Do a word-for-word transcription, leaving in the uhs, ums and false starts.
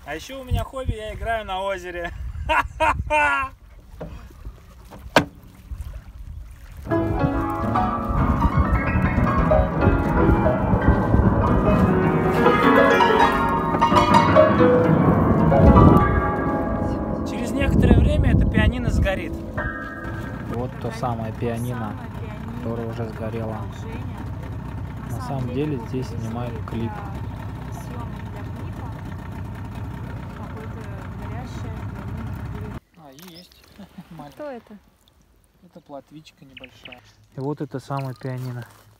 А еще у меня хобби, я играю на озере. Через некоторое время это пианино сгорит. Вот то самое пианино, которое уже сгорело. На самом деле здесь снимают клип. А, есть. Кто это? Это платвичка небольшая. И вот это самое пианино.